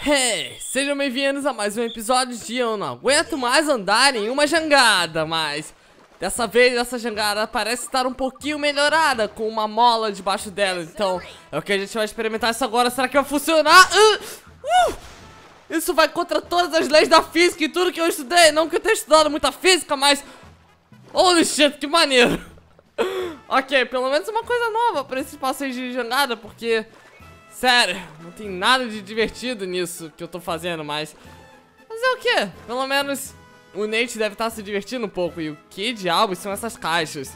Hey, sejam bem-vindos a mais um episódio de Eu Não Aguento Mais Andar em uma Jangada, mas dessa vez essa jangada parece estar um pouquinho melhorada, com uma mola debaixo dela, então é o que a gente vai experimentar isso agora. Será que vai funcionar? Isso vai contra todas as leis da física e tudo que eu estudei. Não que eu tenha estudado muita física, mas holy shit, que maneiro. Ok, pelo menos uma coisa nova pra esse passeio de jangada, porque sério, não tem nada de divertido nisso que eu tô fazendo, mas é o que? Pelo menos o Nate deve estar se divertindo um pouco. E o que diabos são essas caixas?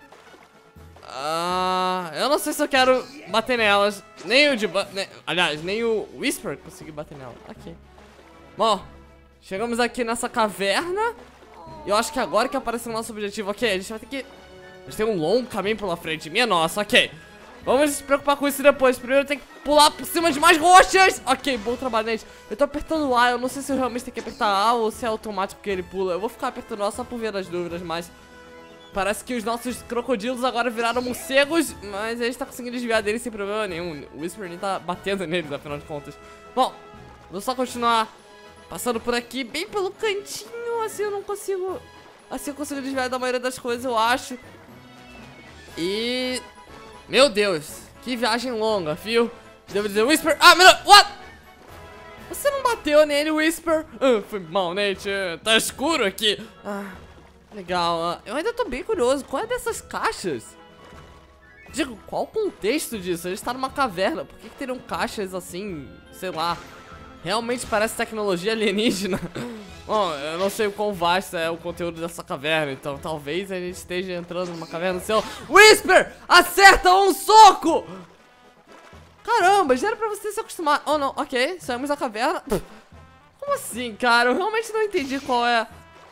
Eu não sei se eu quero bater nelas. Nem o aliás, nem o Whisper conseguiu bater nela. Ok. Bom, chegamos aqui nessa caverna. E eu acho que agora que apareceu o nosso objetivo. Ok, a gente vai ter que... a gente tem um longo caminho pela frente. Minha nossa, ok. Vamos se preocupar com isso depois. Primeiro tem que pular por cima de mais rochas. Ok, bom trabalho, Nate. Eu tô apertando A, eu não sei se eu realmente tenho que apertar A ou se é automático que ele pula. Eu vou ficar apertando A só por ver as dúvidas, mas parece que os nossos crocodilos agora viraram morcegos, mas a gente tá conseguindo desviar deles sem problema nenhum. O Whisper nem tá batendo neles, afinal de contas. Bom, vou só continuar passando por aqui, bem pelo cantinho. Assim eu não consigo... assim eu consigo desviar da maioria das coisas, eu acho. E... meu Deus, que viagem longa, viu? Devo dizer, Whisper... ah, meu Deus, what? Você não bateu nele, Whisper? Foi mal, Nate, tá escuro aqui. Legal, eu ainda tô bem curioso. Qual é dessas caixas? Digo, qual o contexto disso? A gente tá numa caverna, por que teriam caixas assim, sei lá? Realmente parece tecnologia alienígena. Bom, eu não sei o quão vasto é o conteúdo dessa caverna, então talvez a gente esteja entrando numa caverna do céu. Whisper, acerta um soco! Caramba, já era pra você se acostumar. Oh não, ok, saímos da caverna. Como assim, cara? Eu realmente não entendi qual é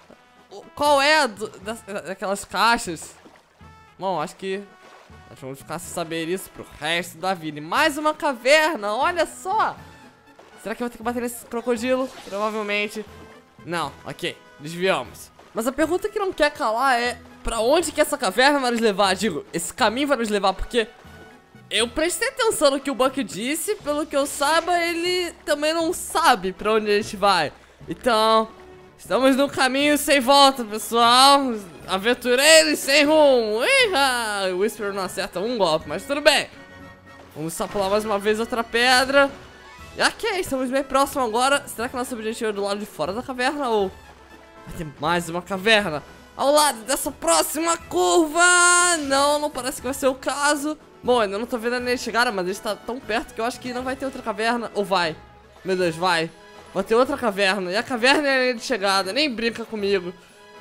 daquelas caixas. Bom, acho que nós vamos ficar sem saber isso pro resto da vida. E mais uma caverna, olha só. Será que eu vou ter que bater nesse crocodilo? Provavelmente. Não, ok, desviamos. Mas a pergunta que não quer calar é: pra onde que essa caverna vai nos levar? Digo, esse caminho vai nos levar, porque eu prestei atenção no que o Buck disse. Pelo que eu saiba, ele também não sabe pra onde a gente vai. Então, estamos no caminho sem volta, pessoal. Aventureiros sem rumo. O Whisper não acerta um golpe, mas tudo bem. Vamos só pular mais uma vez outra pedra. Ok, estamos bem próximos agora. Será que nosso objetivo é do lado de fora da caverna ou vai ter mais uma caverna ao lado dessa próxima curva? Não, não parece que vai ser o caso. Bom, ainda não tô vendo a chegada, mas ele está tão perto que eu acho que não vai ter outra caverna. Ou vai? Meu Deus, vai ter outra caverna. E a caverna é a linha de chegada, nem brinca comigo.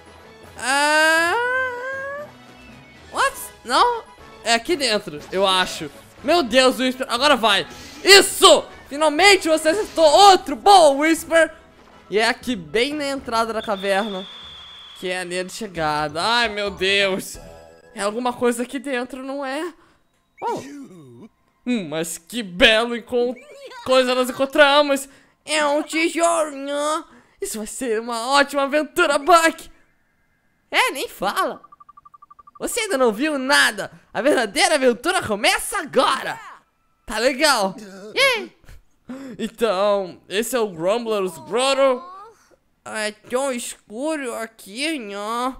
What? Não? É aqui dentro, eu acho. Meu Deus, Whisper, agora vai. Isso! Finalmente você acertou outro bom, Whisper. E é aqui bem na entrada da caverna que é a linha de chegada. Ai, meu Deus. É alguma coisa aqui dentro, não é? Oh. Mas que belo coisa nós encontramos. É um tijolinho. Isso vai ser uma ótima aventura, Buck. Nem fala. Você ainda não viu nada. A verdadeira aventura começa agora. Tá legal. Então, esse é o Grumbler's Grotto. É tão escuro aqui, não.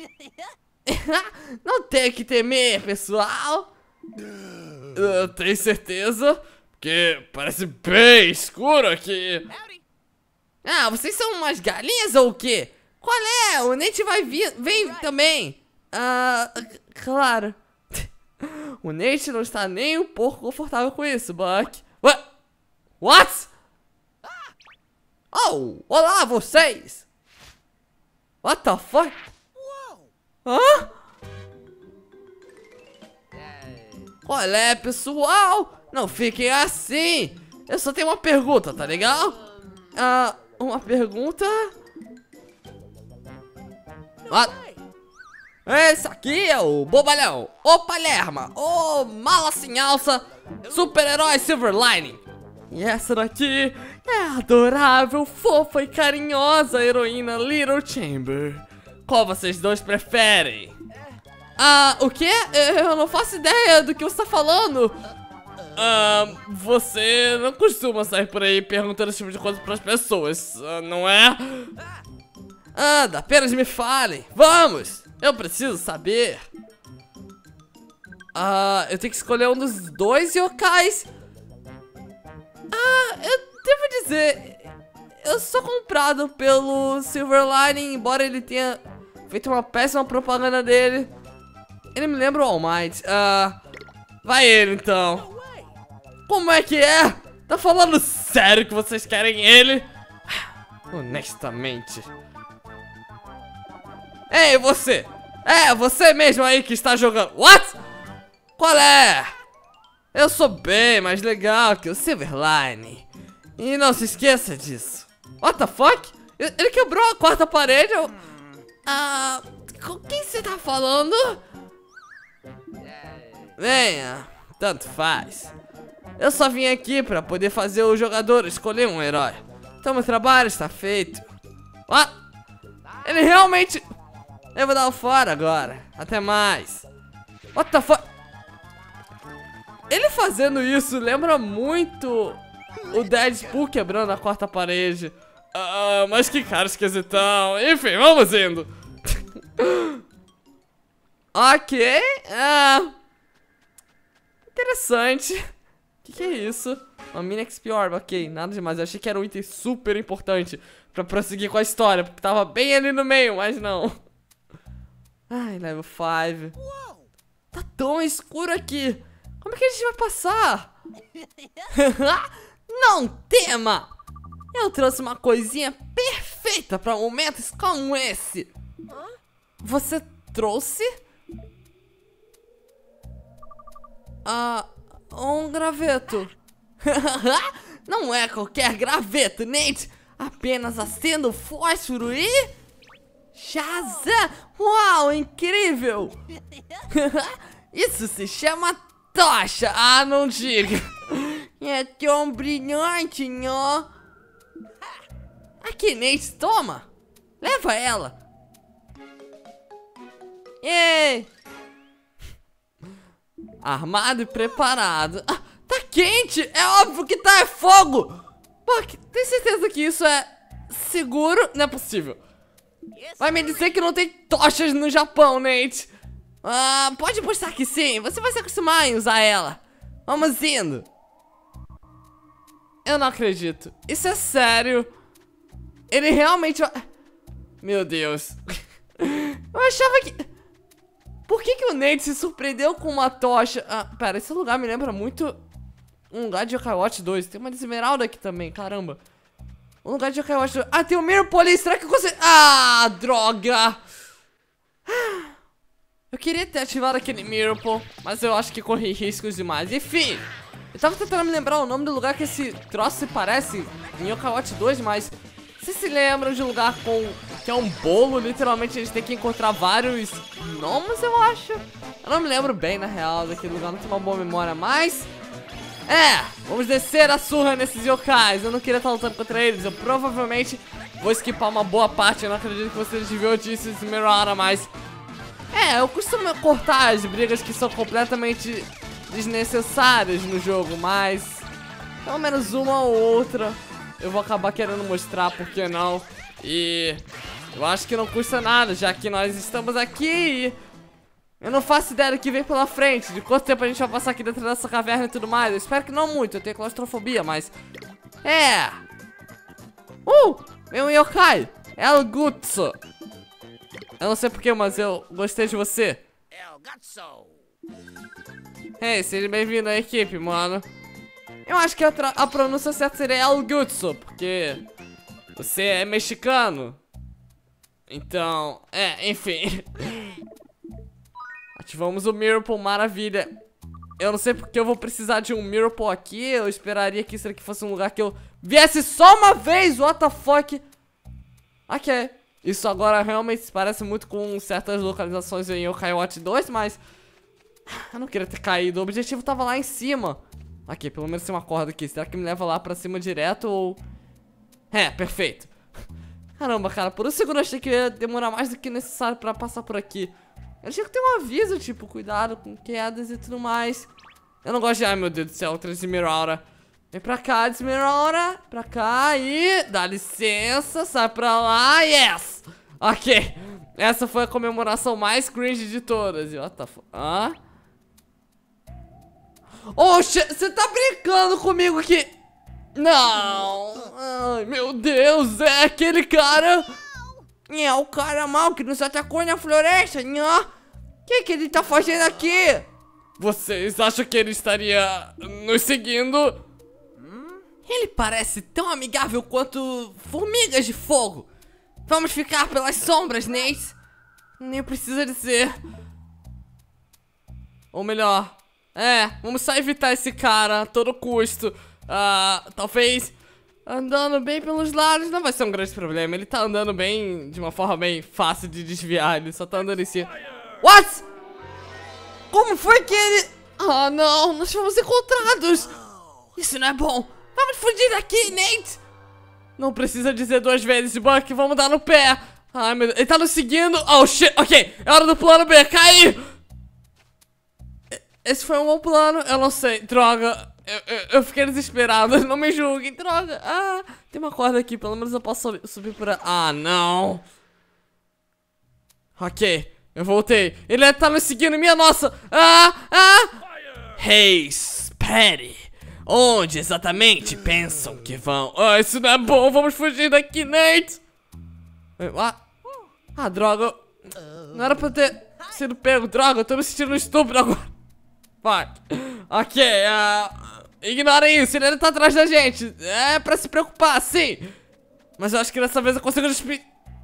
Não tem que temer, pessoal. Eu tenho certeza, porque parece bem escuro aqui. Vocês são umas galinhas ou o quê? Qual é? O Nate vai vir, vem também. Claro. O Nate não está nem um pouco confortável com isso, Buck. What? Oh, olá vocês. What the fuck? Hã? Qual é, pessoal? Não fiquem assim. Eu só tenho uma pergunta, tá legal? Uma pergunta? Esse aqui é o bobalhão, o Palerma, o mala sem alça, super-herói Silverlining. E essa daqui é a adorável, fofa e carinhosa heroína Little Chamber. Qual vocês dois preferem? O quê? Eu não faço ideia do que você tá falando. Você não costuma sair por aí perguntando esse tipo de coisa pras pessoas, não é? Apenas me falem. Vamos! Eu preciso saber. Eu tenho que escolher um dos dois yokais. Eu devo dizer, eu sou comprado pelo Silverline, embora ele tenha feito uma péssima propaganda dele. Ele me lembra o All Might. Vai ele então. Como é que é? Tá falando sério que vocês querem ele? Honestamente. Ei, você! É, você mesmo aí que está jogando. What? Qual é? Eu sou bem mais legal que o Silverline. E não se esqueça disso. What the fuck? Ele quebrou a quarta parede. Com quem você tá falando? Venha, tanto faz. Eu só vim aqui pra poder fazer o jogador escolher um herói. Então meu trabalho está feito. What? Ele realmente... Eu vou dar o fora agora. Até mais. What the fuck? Ele fazendo isso lembra muito o Deadpool quebrando a quarta parede. Mas que cara esquisitão. Enfim, vamos indo. Ok. Interessante. Que é isso? Uma mini XP Orb, ok, nada demais. Eu achei que era um item super importante pra prosseguir com a história, porque tava bem ali no meio, mas não. Ai, level 5. Tá tão escuro aqui. Como é que a gente vai passar? Não tema! Eu trouxe uma coisinha perfeita pra momentos como esse. Você trouxe? Um graveto. Não é qualquer graveto, Nate. Apenas acenda o fósforo e... Shazam! Uau, incrível! Isso se chama tocha. Não diga. É tão brilhante, nhó. Aqui, Nate, toma. Leva ela. Ei! Armado e preparado. Tá quente! É óbvio que tá, é fogo! Pô, tem certeza que isso é seguro? Não é possível. Vai me dizer que não tem tochas no Japão, Nate. Pode apostar que sim. Você vai se acostumar em usar ela. Vamos indo. Eu não acredito. Isso é sério. Ele realmente... Meu Deus. Eu achava que... Por que o Nate se surpreendeu com uma tocha? Pera, esse lugar me lembra muito um lugar de Yokai Watch 2. Tem uma de esmeralda aqui também, caramba. Um lugar de Yokai Watch 2. Tem o Mirror Police. Será que eu consigo... droga. Eu queria ter ativado aquele Mirror, mas eu acho que corri riscos demais. Enfim, eu tava tentando me lembrar o nome do lugar que esse troço se parece em Yokai Watch 2, mas... Vocês se lembram de um lugar que é um bolo? Literalmente a gente tem que encontrar vários gnomos, eu acho. Eu não me lembro bem, na real, daquele lugar, não tenho uma boa memória, mas... vamos descer a surra nesses yokais. Eu não queria estar lutando contra eles. Eu provavelmente vou skipar uma boa parte. Eu não acredito que vocês deviam disso, Esmeralda, mas... eu costumo cortar as brigas que são completamente desnecessárias no jogo, mas... Pelo menos uma ou outra... Eu vou acabar querendo mostrar, por que não? E eu acho que não custa nada, já que nós estamos aqui. Eu não faço ideia do que vem pela frente, de quanto tempo a gente vai passar aqui dentro dessa caverna e tudo mais. Eu espero que não muito, eu tenho claustrofobia, mas... Vem um yokai, El Gutsu. Eu não sei porquê, mas eu gostei de você. El Gutsu. Seja bem-vindo à equipe, mano. Eu acho que a pronúncia certa seria El Gutsu, porque você é mexicano. Então, enfim. Ativamos o Mirror, maravilha. Eu não sei porque eu vou precisar de um Mirror aqui. Eu esperaria que isso aqui fosse um lugar que eu viesse só uma vez. What the fuck? Ok. Isso agora realmente se parece muito com certas localizações em Yokai Watch 2, mas... Eu não queria ter caído. O objetivo tava lá em cima. Aqui, pelo menos tem uma corda aqui. Será que me leva lá pra cima direto ou... perfeito. Caramba, cara, por um segundo eu achei que ia demorar mais do que necessário pra passar por aqui. Eu achei que tem um aviso, tipo, cuidado com quedas e tudo mais. Eu não gosto de... Ai, meu Deus do céu, outra Esmeralda. Vem pra cá, Esmeralda. Pra cá e... Dá licença, sai pra lá. Yes! Ok. Essa foi a comemoração mais cringe de todas. What the fuck? Hã? Oxe, você tá brincando comigo aqui? Não. Ai, meu Deus, é aquele cara. É o cara mau que nos atacou na floresta. O que ele tá fazendo aqui? Vocês acham que ele estaria nos seguindo? Ele parece tão amigável quanto formigas de fogo. Vamos ficar pelas sombras, Nate. Nem precisa dizer. Ou melhor, vamos só evitar esse cara a todo custo. Talvez andando bem pelos lados não vai ser um grande problema. Ele tá andando bem, de uma forma bem fácil de desviar. Ele só tá andando em cima. What? Como foi que ele... Ah, não, nós fomos encontrados. Isso não é bom. Vamos fugir daqui, Nate. Não precisa dizer duas vezes, Buck, vamos dar no pé. Ai, meu Deus, ele tá nos seguindo. Oh, shit, ok, é hora do plano B, cai. Esse foi um bom plano, eu não sei, droga. Eu fiquei desesperado, não me julguem, droga. Tem uma corda aqui, pelo menos eu posso subir por aí. Ah, não. Ok, eu voltei. Ele tá nos seguindo, minha nossa. Hey, espere. Onde exatamente pensam que vão? Isso não é bom, vamos fugir daqui, Nate. Droga. Não era pra eu ter sido pego, droga, eu tô me sentindo um estupro agora. Fuck. Ok, ignorem isso, ele ainda tá atrás da gente. É pra se preocupar, sim. Mas eu acho que dessa vez eu consigo despedir.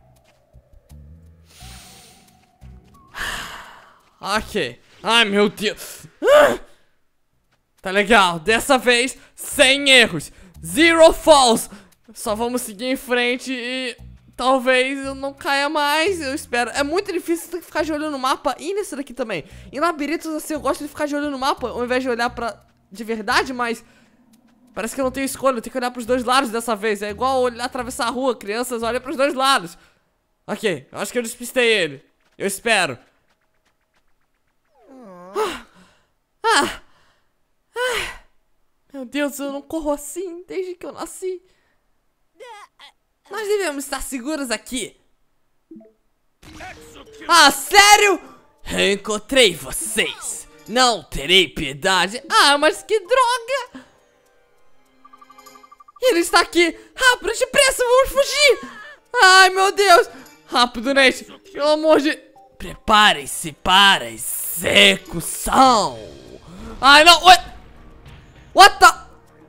Ok. Ai, meu Deus. Tá legal, dessa vez, sem erros. Zero falls. Só vamos seguir em frente e... Talvez eu não caia mais, eu espero. É muito difícil ter que ficar de olho no mapa. E nesse daqui também. Em labirintos assim, eu gosto de ficar de olho no mapa ao invés de olhar pra... De verdade, mas... Parece que eu não tenho escolha, eu tenho que olhar pros dois lados dessa vez. É igual olhar, atravessar a rua, crianças olham pros dois lados. Ok, eu acho que eu despistei ele. Eu espero. Meu Deus, eu não corro assim desde que eu nasci. Nós devemos estar seguros aqui. Sério? Eu encontrei vocês. Não terei piedade. Mas que droga. Ele está aqui. Rápido, depressa, vamos fugir. Ai, meu Deus. Rápido, Nate. Pelo amor de... Preparem-se para execução. Ai, não. What the...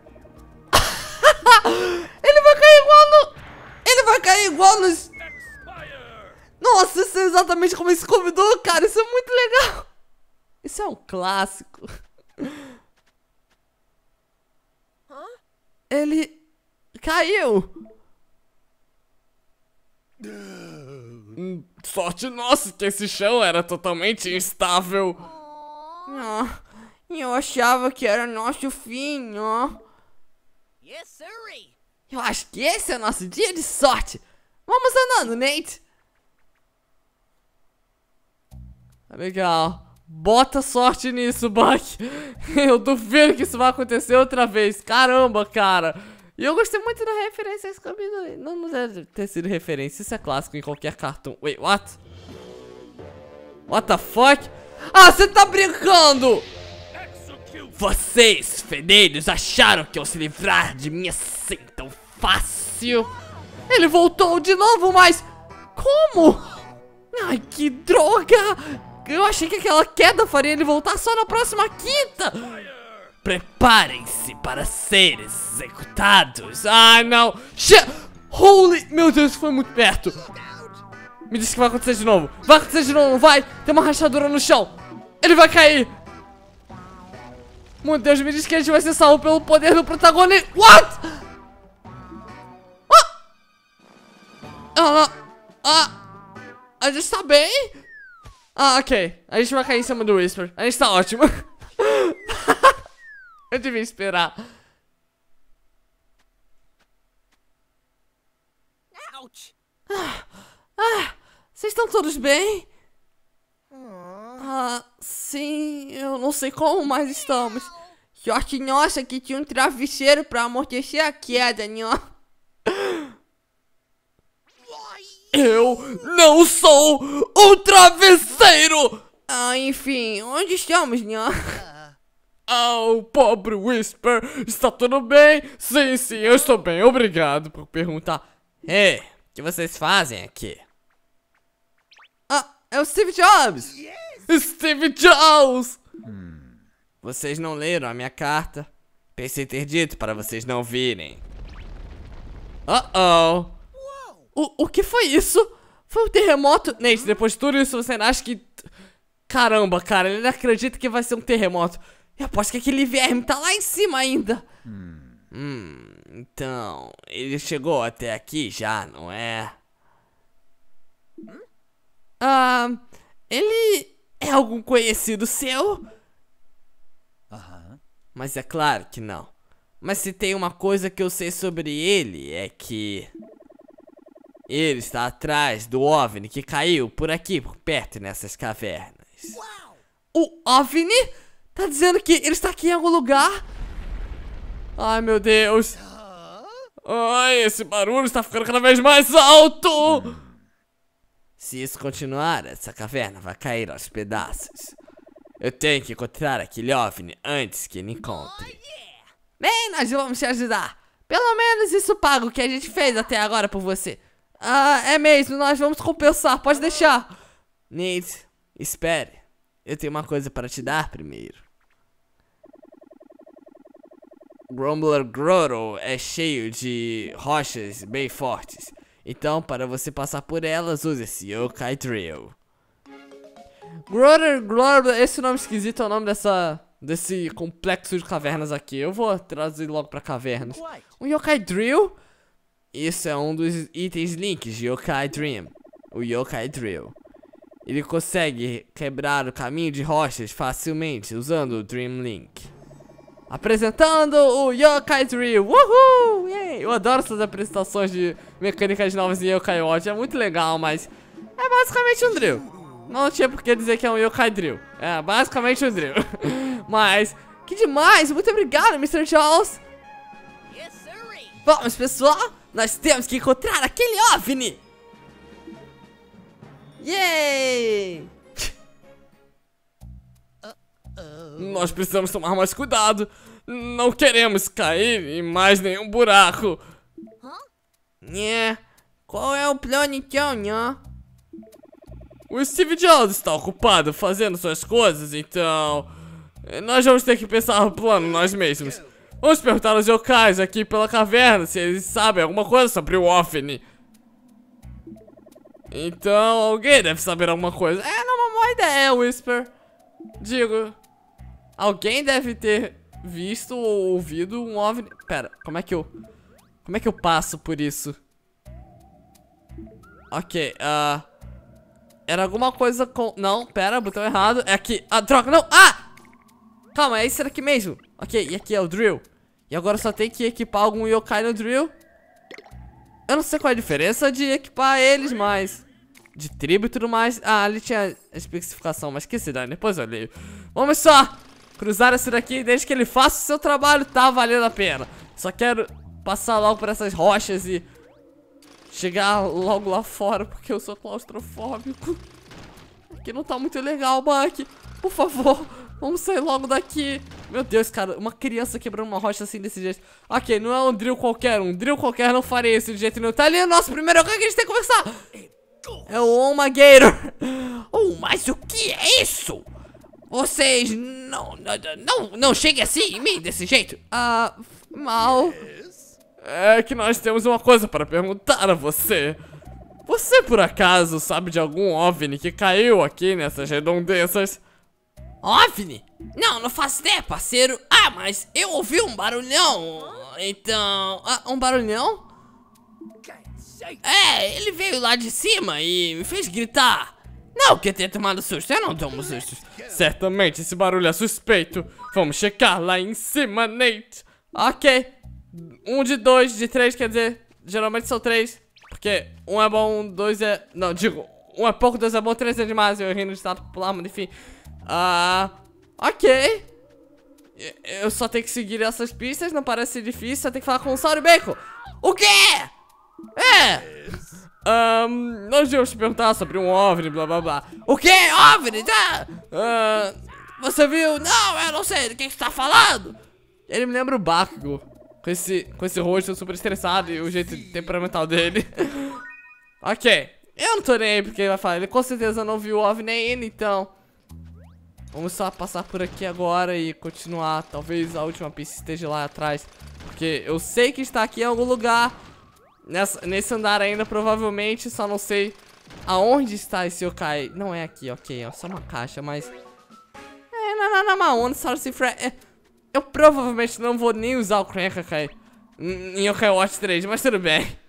Ele vai cair igual no... Ele vai cair igual nos... Nossa, isso é exatamente como esse Scooby-Doo, cara. Isso é muito legal. Isso é um clássico. Ele... caiu. Sorte nossa que esse chão era totalmente instável. Eu achava que era nosso fim, Eu acho que esse é o nosso dia de sorte. Vamos andando, Nate. Legal. Bota sorte nisso, Buck. Eu duvido que isso vai acontecer outra vez. Caramba, cara. E eu gostei muito da referência a Scooby-Doo. Não deve ter sido referência. Isso é clássico em qualquer cartoon. Wait, what? What the fuck? Você tá brincando! Vocês, fedeiros, acharam que iam se livrar de mim assim tão fácil? Ele voltou de novo, mas... Como? Ai, que droga! Eu achei que aquela queda faria ele voltar só na próxima quinta! Preparem-se para ser executados! Ai, não! Holy... Meu Deus, foi muito perto! Me diz que vai acontecer de novo! Vai acontecer de novo, não vai? Tem uma rachadura no chão! Ele vai cair! Meu Deus, me diz que a gente vai ser salvo pelo poder do protagonista. What? A gente tá bem? Ok. A gente vai cair em cima do Whisper. A gente tá ótimo. Eu devia esperar. Vocês estão todos bem? Sim, eu não sei como, mas estamos. Sorte nossa que tinha um travesseiro pra amortecer a queda, nhó. Eu não sou um travesseiro! Enfim, onde estamos, nhó? Oh, pobre Whisper, está tudo bem? Sim, eu estou bem, obrigado por perguntar. Ei, o que vocês fazem aqui? É o Steve Jobs! Steve Jobs! Vocês não leram a minha carta? Pensei ter dito para vocês não virem. O que foi isso? Foi um terremoto? Nate, depois de tudo isso, você acha que... Caramba, cara, ele não acredita que vai ser um terremoto. Eu aposto que aquele verme tá lá em cima ainda. Então, ele chegou até aqui já, não é? Ele é algum conhecido seu? Mas é claro que não. Mas se tem uma coisa que eu sei sobre ele, é que... ele está atrás do OVNI que caiu por aqui, por perto, nessas cavernas. O OVNI? Tá dizendo que ele está aqui em algum lugar? Ai, meu Deus. Ai, esse barulho está ficando cada vez mais alto. Se isso continuar, essa caverna vai cair aos pedaços. Eu tenho que encontrar aquele OVNI antes que ele encontre. Bem, nós vamos te ajudar. Pelo menos isso paga o que a gente fez até agora por você. É mesmo, nós vamos compensar, pode deixar. Nate, espere. Eu tenho uma coisa para te dar primeiro. Grumbler Grotto é cheio de rochas bem fortes. Então, para você passar por elas, use esse Yokai Drill. Grotto, esse nome esquisito é o nome desse complexo de cavernas aqui. Eu vou traduzir logo para cavernas. Um Yokai Drill? Isso é um dos itens links de Yokai Dream. O Yokai Drill. Ele consegue quebrar o caminho de rochas facilmente usando o Dream Link. Apresentando o Yokai Drill. Uhul! Yay! Eu adoro essas apresentações de mecânicas novas em Yokai Watch. É muito legal, mas é basicamente um drill. Não tinha por que dizer que é um Yokai Drill. É basicamente um drill. Mas, que demais! Muito obrigado, Mr. Charles. Vamos, pessoal. Nós temos que encontrar aquele OVNI. Yay! Nós precisamos tomar mais cuidado. Não queremos cair em mais nenhum buraco. Qual é o plano então, nhã? O Steve Jobs está ocupado fazendo suas coisas, então... nós vamos ter que pensar no plano nós mesmos. Vamos perguntar aos yokais aqui pela caverna se eles sabem alguma coisa sobre o OVNI. Então, alguém deve saber alguma coisa. Não é uma boa ideia, Whisper. Digo... alguém deve ter visto ou ouvido um OVNI... Pera, como é que eu passo por isso? Ok, era alguma coisa com... não, pera, botão errado. É aqui, droga, não, calma, é isso aqui mesmo. Ok, e aqui é o drill. E agora só tem que equipar algum yokai no drill. Eu não sei qual é a diferença de equipar eles, mas... de tribo e tudo mais. Ali tinha a especificação, mas que se dane, depois eu leio. Vamos só cruzar esse daqui, desde que ele faça o seu trabalho, tá valendo a pena. Só quero passar logo por essas rochas e chegar logo lá fora, porque eu sou claustrofóbico. Aqui não tá muito legal, Buck. Por favor, vamos sair logo daqui. Meu Deus, cara, uma criança quebrando uma rocha assim desse jeito. Ok, não é um drill qualquer, não faria isso de jeito nenhum. Tá ali o nosso primeiro yokai que a gente tem que conversar. É o Omagator. Mas o que é isso? Vocês não cheguem assim em mim desse jeito. Mal. É que nós temos uma coisa para perguntar a você. Você por acaso sabe de algum OVNI que caiu aqui nessas redondezas? OVNI? Não faço ideia, parceiro. Mas eu ouvi um barulhão. Então... um barulhão? Ele veio lá de cima e me fez gritar. Não que eu tenha tomado susto, eu não tomo sustos. Certamente esse barulho é suspeito. Vamos checar lá em cima, Nate. Ok. 1 de 2, de 3, quer dizer, geralmente são 3. Porque 1 é bom, 2 é... não, digo, 1 é pouco, 2 é bom, 3 é demais. Eu errei no estado popular, mas enfim. Ok. Eu só tenho que seguir essas pistas, não parece ser difícil, só tenho que falar com o Sauro Bacon. O quê? Nós íamos te perguntar sobre um OVNI, blá blá blá. O quê? OVNI? Você viu? Não, eu não sei do que você tá falando. Ele me lembra o Bakugo, com esse rosto super estressado e o jeito temperamental dele. Ok, eu não tô nem aí porque ele vai falar. Ele com certeza não viu o OVNI ainda, então vamos só passar por aqui agora e continuar. Talvez a última pista esteja lá atrás, porque eu sei que está aqui em algum lugar nesse andar ainda, provavelmente. Só não sei aonde está esse yokai. Não é aqui, ok, é só uma caixa, mas na Maona, eu provavelmente não vou nem usar o Crank-a-kai em Yokai Watch 3, mas tudo bem.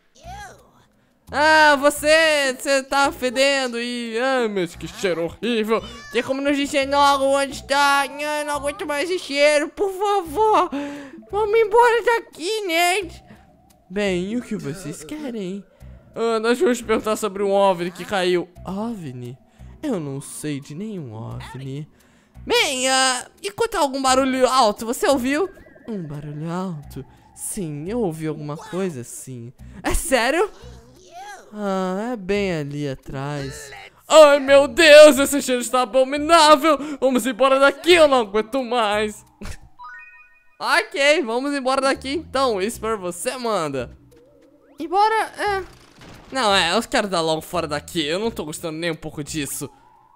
Você tá fedendo e... mas que cheiro horrível. Tem como nos dizer logo onde está? Eu não aguento mais esse cheiro, por favor. Vamos embora daqui, Ned. Bem, e o que vocês querem? Nós vamos perguntar sobre um OVNI que caiu. OVNI? Eu não sei de nenhum OVNI. Bem, enquanto algum barulho alto, você ouviu? Um barulho alto? Sim, eu ouvi alguma coisa assim. É sério? É bem ali atrás. Ai, meu Deus, esse cheiro está abominável. Vamos embora daqui, eu não aguento mais. Ok, vamos embora daqui então. Whisper, você manda. Embora, Não, eu quero dar logo fora daqui. Eu não tô gostando nem um pouco disso.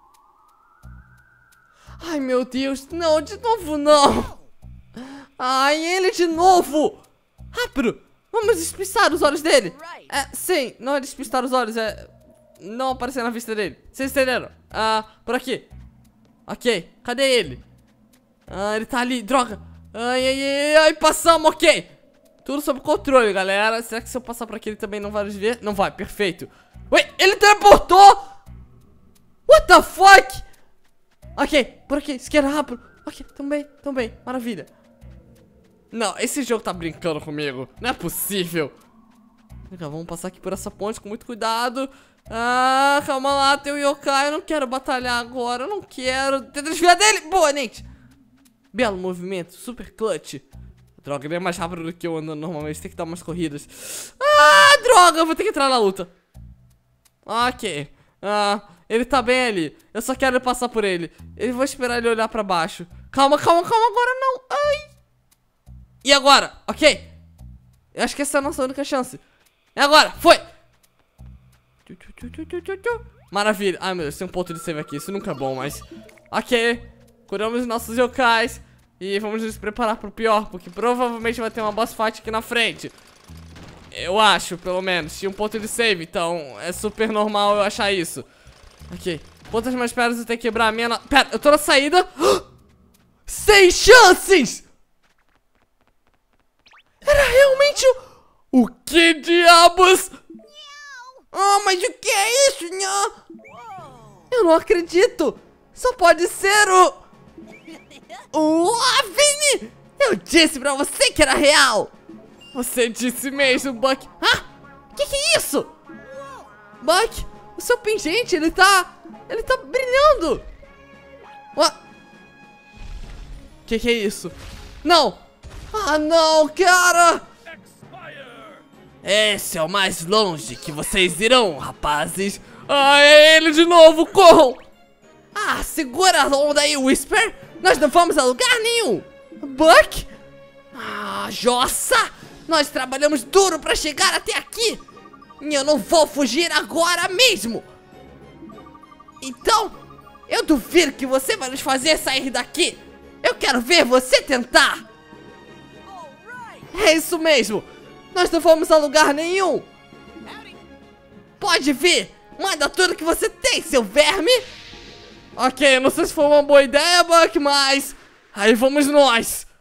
Ai, meu Deus, não, de novo não. Ai, ele de novo. Rápido, vamos despistar os olhos dele. Sim, não é despistar os olhos, é não aparecer na vista dele. Vocês entenderam? Por aqui. Ok, cadê ele? Ele tá ali, droga. Ai, passamos, ok. Tudo sob controle, galera. Será que se eu passar por aqui ele também não vai nos ver? Não vai, perfeito. Ué, ele teleportou. What the fuck? Ok, por aqui, esquerda, rápido. Ok, tão bem, maravilha. Não, esse jogo tá brincando comigo. Não é possível. Legal, vamos passar aqui por essa ponte com muito cuidado. Calma lá, tem o yokai. Eu não quero batalhar agora, eu não quero. Tenta desviar dele, boa, Nate. Belo movimento, super clutch. Droga, ele é mais rápido do que eu ando normalmente. Tem que dar umas corridas. Droga, eu vou ter que entrar na luta. Ok, ele tá bem ali. Eu só quero passar por ele. Eu vou esperar ele olhar pra baixo. Calma, agora não. Ai. E agora? Ok. Eu acho que essa é a nossa única chance. É agora, foi. Maravilha. Ai, meu Deus, tem um ponto de save aqui. Isso nunca é bom, mas... Ok, curamos nossos yokais. E vamos nos preparar pro pior, porque provavelmente vai ter uma boss fight aqui na frente. Eu acho, pelo menos. Tinha um ponto de save, então é super normal eu achar isso. Ok, quantas mais pedras eu tenho que quebrar a minha... Pera, eu tô na saída. Sem chances! Era realmente o que diabos? Mas o que é isso? Eu não acredito. Só pode ser o OVNI! Eu disse pra você que era real. Você disse mesmo, Buck. Que é isso? Buck, o seu pingente, ele tá brilhando. Que é isso? Não! Não, cara! Esse é o mais longe que vocês irão, rapazes. É ele de novo, corram! Segura a onda aí, Whisper. Nós não vamos a lugar nenhum. Buck? Jossa! Nós trabalhamos duro pra chegar até aqui. E eu não vou fugir agora mesmo. Então, eu duvido que você vai nos fazer sair daqui. Eu quero ver você tentar. É isso mesmo. Nós não vamos a lugar nenhum. Pode vir. Manda tudo que você tem, seu verme. Ok, não sei se foi uma boa ideia, Buck, mas... aí vamos nós.